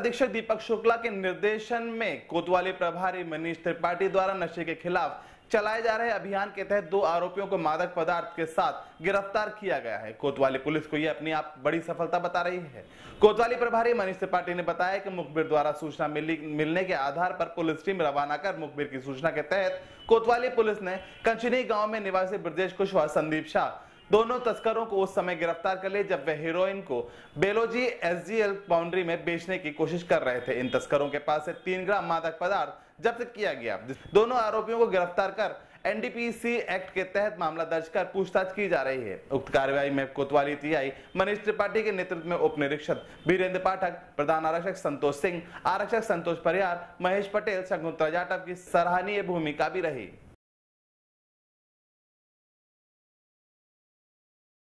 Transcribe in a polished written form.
अधीक्षक दीपक शुक्ला के निर्देशन में कोतवाली प्रभारी मनीष त्रिपाठी द्वारा नशे के खिलाफ चलाए जा रहे अभियान के तहत 2 आरोपियों को मादक पदार्थ के साथ गिरफ्तार किया गया है। कोतवाली पुलिस को यह अपनी आप बड़ी सफलता बता रही है। कोतवाली प्रभारी मनीष त्रिपाठी ने बताया कि मुखबिर द्वारा सूचना मिलने के आधार पर पुलिस टीम रवाना कर मुखबिर की सूचना के तहत कोतवाली पुलिस ने कंचनी गांव में निवासी ब्रजेश कुशवाहा, संदीप शाह दोनों तस्करों को उस समय गिरफ्तार कर लिए जब वे हीरोइन को बेलोजी एसजीएल बाउंड्री में बेचने की कोशिश कर रहे थे। इन तस्करों के पास से 3 ग्राम मादक पदार्थ जब्त किया गया। दोनों आरोपियों को गिरफ्तार कर एनडीपीसी एक्ट के तहत मामला दर्ज कर पूछताछ की जा रही है। उक्त कार्रवाई में कोतवाली टीआई मनीष त्रिपाठी के नेतृत्व में उप निरीक्षक वीरेंद्र पाठक, प्रधान आरक्षक संतोष सिंह, आरक्षक संतोष परिहार, महेश पटेल, शकुंतला जाटव की सराहनीय भूमिका भी रही।